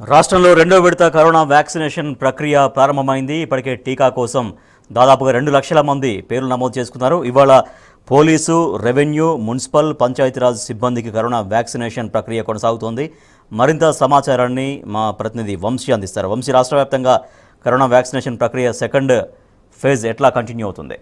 రాష్ట్రంలో రెండో విడత కరోనా వ్యాక్సినేషన్ ప్రక్రియ ప్రారంభమైంది. ఇప్పటికే టీకా కోసం దాదాపుగా 2 లక్షల మంది పేర్లు నమోదు చేసుకున్నారు. ఇవాళ పోలీసు, రెవెన్యూ, మున్సిపల్, పంచాయతీరాజ్ సిబ్బందికి కరోనా వ్యాక్సినేషన్ ప్రక్రియ కొనసాగుతోంది. మరింత సమాచారాన్ని మా ప్రతినిధి వంశీ అందిస్తారు. వంశీ, రాష్ట్ర వ్యాప్తంగా కరోనా వ్యాక్సినేషన్ ప్రక్రియ సెకండ్ ఫేజ్ ఎట్లా కంటిన్యూ అవుతుంది?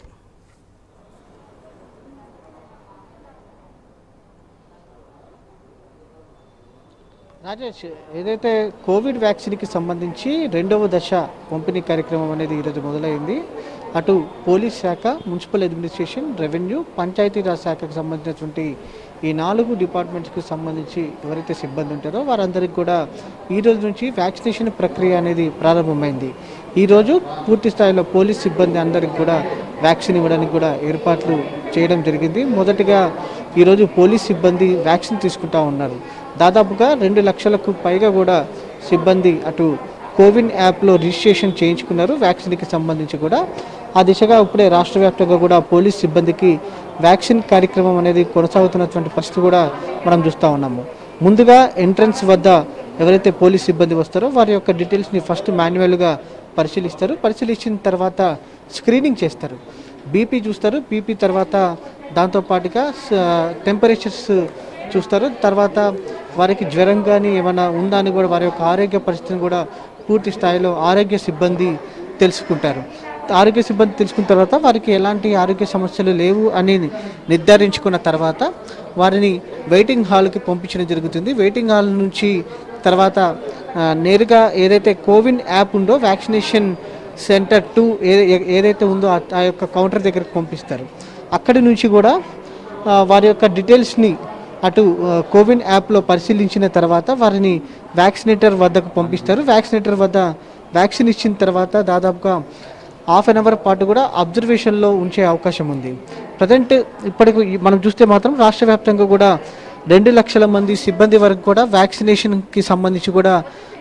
రాజేష్, ఏదైతే కోవిడ్ వ్యాక్సిన్కి సంబంధించి రెండవ దశ పంపిణీ కార్యక్రమం అనేది ఈరోజు మొదలైంది. అటు పోలీస్ శాఖ, మున్సిపల్ అడ్మినిస్ట్రేషన్, రెవెన్యూ, పంచాయతీరాజ్ శాఖకు సంబంధించినటువంటి ఈ 4 డిపార్ట్మెంట్స్కి సంబంధించి ఎవరైతే సిబ్బంది ఉంటారో వారందరికీ కూడా ఈ రోజు నుంచి వ్యాక్సినేషన్ ప్రక్రియ అనేది ప్రారంభమైంది. ఈరోజు పూర్తి స్థాయిలో పోలీస్ సిబ్బంది అందరికి కూడా వ్యాక్సిన్ ఇవ్వడానికి కూడా ఏర్పాట్లు చేయడం జరిగింది. మొదటగా ఈరోజు పోలీస్ సిబ్బంది వ్యాక్సిన్ తీసుకుంటా ఉన్నారు. దాదాపుగా 2 లక్షలకు పైగా కూడా సిబ్బంది అటు కోవిన్ యాప్లో రిజిస్ట్రేషన్ చేయించుకున్నారు. వ్యాక్సిన్కి సంబంధించి కూడా ఆ దిశగా ఇప్పుడే రాష్ట్ర వ్యాప్తంగా కూడా పోలీస్ సిబ్బందికి వ్యాక్సిన్ కార్యక్రమం అనేది కొనసాగుతున్నటువంటి పరిస్థితి కూడా మనం చూస్తూ ఉన్నాము. ముందుగా ఎంట్రన్స్ వద్ద ఎవరైతే పోలీస్ సిబ్బంది వస్తారో వారి యొక్క డీటెయిల్స్ని ఫస్ట్ మాన్యువల్గా పరిశీలిస్తారు. పరిశీలించిన తర్వాత స్క్రీనింగ్ చేస్తారు. బీపీ చూస్తారు. బీపీ తర్వాత దాంతోపాటుగా టెంపరేచర్స్ చూస్తారు. తర్వాత వారికి జ్వరం కానీ ఏమైనా ఉందా అని కూడా వారి యొక్క ఆరోగ్య పరిస్థితిని కూడా పూర్తి స్థాయిలో ఆరోగ్య సిబ్బంది తెలుసుకుంటారు. ఆరోగ్య సిబ్బంది తెలుసుకున్న తర్వాత వారికి ఎలాంటి ఆరోగ్య సమస్యలు లేవు అని నిర్ధారించుకున్న తర్వాత వారిని వెయిటింగ్ హాల్కి పంపించడం జరుగుతుంది. వెయిటింగ్ హాల్ నుంచి తర్వాత నేరుగా ఏదైతే కోవిన్ యాప్ ఉందో వ్యాక్సినేషన్ సెంటర్ 2 ఏదైతే ఉందో ఆ యొక్క కౌంటర్ దగ్గరకు పంపిస్తారు. అక్కడి నుంచి కూడా వారి యొక్క డీటెయిల్స్ని అటు కోవిన్ యాప్లో పరిశీలించిన తర్వాత వారిని వ్యాక్సినేటర్ వద్దకు పంపిస్తారు. వ్యాక్సినేటర్ వద్ద వ్యాక్సిన్ ఇచ్చిన తర్వాత దాదాపుగా ½ అన్ అవర్ పాటు కూడా అబ్జర్వేషన్లో ఉంచే అవకాశం ఉంది. ప్రజెంట్ ఇప్పటికి మనం చూస్తే మాత్రం రాష్ట్ర వ్యాప్తంగా కూడా 2 లక్షల మంది సిబ్బంది వరకు కూడా వ్యాక్సినేషన్కి సంబంధించి కూడా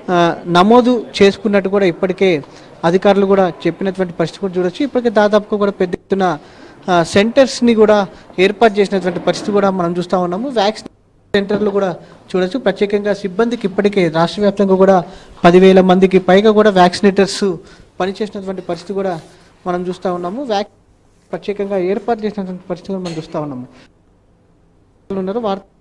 నమోదు చేసుకున్నట్టు కూడా ఇప్పటికే అధికారులు కూడా చెప్పినటువంటి పరిస్థితి కూడా చూడొచ్చు. ఇప్పటికే దాదాపుగా కూడా పెద్ద ఎత్తున సెంటర్స్ని కూడా ఏర్పాటు చేసినటువంటి పరిస్థితి కూడా మనం చూస్తూ ఉన్నాము. వ్యాక్సిన్ సెంటర్లు కూడా చూడొచ్చు. ప్రత్యేకంగా సిబ్బందికి ఇప్పటికే రాష్ట్ర వ్యాప్తంగా కూడా 10,000 మందికి పైగా కూడా వ్యాక్సినేటర్స్ పనిచేసినటువంటి పరిస్థితి కూడా మనం చూస్తూ ఉన్నాము. ప్రత్యేకంగా ఏర్పాటు చేసినటువంటి పరిస్థితి కూడా మనం చూస్తూ ఉన్నాము. ఉన్నారు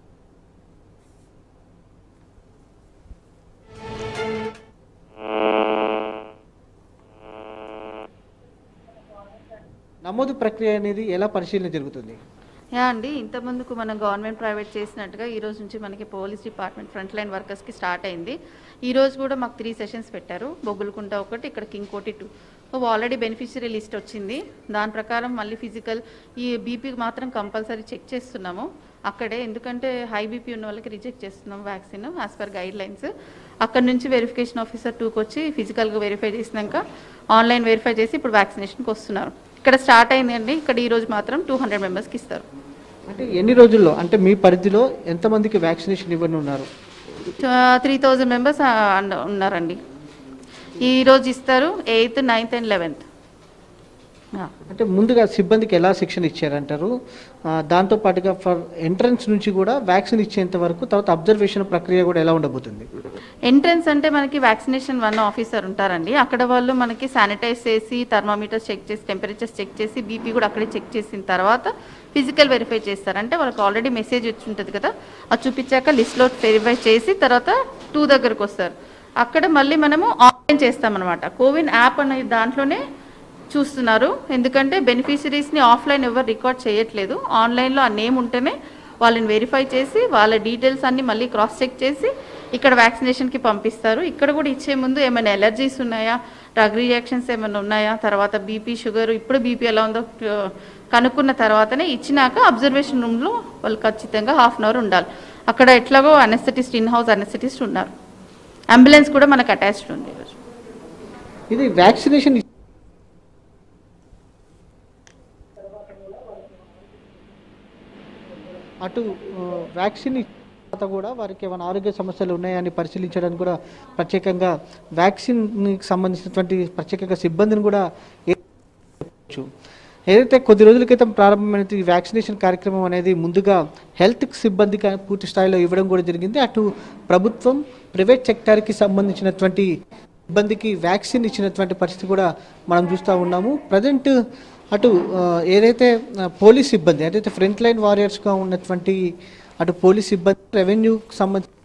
నమోదు ప్రక్రియ అనేది ఎలా పరిశీలన జరుగుతుంది? అండి, ఇంతకుముందుకు మనం గవర్నమెంట్ ప్రైవేట్ చేసినట్టుగా ఈ రోజు నుంచి మనకి పోలీస్ డిపార్ట్మెంట్ ఫ్రంట్ లైన్ వర్కర్స్కి స్టార్ట్ అయింది. ఈ రోజు కూడా మాకు 3 సెషన్స్ పెట్టారు. బొగ్గులకుంట ఒకటి, ఇక్కడ కింగ్కోటి 2. ఆల్రెడీ బెనిఫిషియరీ లిస్ట్ వచ్చింది. దాని ప్రకారం మళ్ళీ ఫిజికల్ ఈ బీపీకి మాత్రం కంపల్సరీ చెక్ చేస్తున్నాము అక్కడే. ఎందుకంటే హై బీపీ ఉన్న వాళ్ళకి రిజెక్ట్ చేస్తున్నాం vaccine as per guidelines. అక్కడ నుంచి వెరిఫికేషన్ ఆఫీసర్ 2కి వచ్చి ఫిజికల్గా వెరిఫై చేసినాక ఆన్లైన్ వెరిఫై చేసి ఇప్పుడు వ్యాక్సినేషన్కి వస్తున్నారు. ఇక్కడ స్టార్ట్ అయిందండి. ఇక్కడ ఈరోజు మాత్రం 200 మెంబర్స్కి ఇస్తారు. అంటే ఎన్ని రోజుల్లో, అంటే మీ పరిధిలో ఎంతమందికి వ్యాక్సినేషన్ ఇవ్వని ఉన్నారు? 3000 మెంబర్స్ ఉన్నారండి. ఈరోజు ఇస్తారు 8th, 9th and 11th. అంటే ముందుగా సిబ్బందికి ఎలా శిక్షణ ఇచ్చారంటారు? దాంతోపాటుగా ఫర్ ఎంట్రన్స్ నుంచి కూడా వ్యాక్సిన్ ఇచ్చేంత వరకు తర్వాత అబ్జర్వేషన్ ప్రక్రియ కూడా ఎలా ఉండబోతుంది? ఎంట్రన్స్ అంటే మనకి వ్యాక్సినేషన్ 1 ఆఫీసర్ ఉంటారండి. అక్కడ వాళ్ళు మనకి శానిటైజ్ చేసి థర్మామీటర్స్ చెక్ చేసి టెంపరేచర్స్ చెక్ చేసి బీపీ కూడా అక్కడే చెక్ చేసిన తర్వాత ఫిజికల్ వెరిఫై చేస్తారు. అంటే వాళ్ళకి ఆల్రెడీ మెసేజ్ వచ్చి ఉంటుంది కదా, అది చూపించాక లిస్ట్లో వెరిఫై చేసి తర్వాత 2 దగ్గరకు వస్తారు. అక్కడ మళ్ళీ మనము ఆన్లైన్ చేస్తామన్నమాట. కోవిన్ యాప్ అనే దాంట్లోనే చూస్తున్నారు. ఎందుకంటే బెనిఫిషరీస్ని ఆఫ్లైన్ ఎవరు రికార్డ్ చేయట్లేదు. ఆన్లైన్లో ఆ నేమ్ ఉంటేనే వాళ్ళని వెరిఫై చేసి వాళ్ళ డీటెయిల్స్ అన్నీ మళ్ళీ క్రాస్ చెక్ చేసి ఇక్కడ వ్యాక్సినేషన్కి పంపిస్తారు. ఇక్కడ కూడా ఇచ్చే ముందు ఏమైనా ఎలర్జీస్ ఉన్నాయా, డ్రగ్ రియాక్షన్స్ ఏమైనా ఉన్నాయా, తర్వాత బీపీ, షుగర్, ఇప్పుడు బీపీ ఎలా ఉందో కనుక్కున్న తర్వాతనే ఇచ్చినాక అబ్జర్వేషన్ రూమ్లో వాళ్ళు ఖచ్చితంగా ½ అన్ అవర్ ఉండాలి. అక్కడ ఎట్లాగో అనెస్థెటిస్ట్, ఇన్ హౌస్ అనెస్థెటిస్ట్ ఉన్నారు. అంబులెన్స్ కూడా మనకు అటాచ్డ్ ఉంది. ఇది వ్యాక్సినేషన్ అటు వ్యాక్సిన్ తర్వాత కూడా వారికి ఏమైనా ఆరోగ్య సమస్యలు ఉన్నాయని పరిశీలించడానికి కూడా ప్రత్యేకంగా వ్యాక్సిన్కి సంబంధించినటువంటి ప్రత్యేకంగా సిబ్బందిని కూడా ఏదైతే కొద్ది రోజుల క్రితం ప్రారంభమైన ఈ వ్యాక్సినేషన్ కార్యక్రమం అనేది ముందుగా హెల్త్ సిబ్బందికి పూర్తి స్థాయిలో ఇవ్వడం కూడా జరిగింది. అటు ప్రభుత్వం, ప్రైవేట్ సెక్టార్కి సంబంధించినటువంటి సిబ్బందికి వ్యాక్సిన్ ఇచ్చినటువంటి పరిస్థితి కూడా మనం చూస్తూ ఉన్నాము. ప్రజెంట్ అటు ఏదైతే పోలీస్ సిబ్బంది, ఏదైతే ఫ్రంట్ లైన్ వారియర్స్గా ఉన్నటువంటి అటు పోలీస్ సిబ్బంది, రెవెన్యూకి సంబంధించిన